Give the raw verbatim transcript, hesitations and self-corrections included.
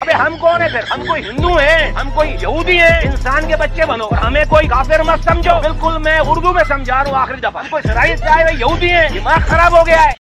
अबे हम कौन है फिर? हम कोई हिंदू हैं, हम कोई यहूदी हैं? इंसान के बच्चे बनो और हमें कोई काफिर मत समझो। बिल्कुल मैं उर्दू में समझा रहा हूँ आखिरी दफा। हम कोई इसराइल से आए हुए यहूदी हैं, दिमाग खराब हो गया है।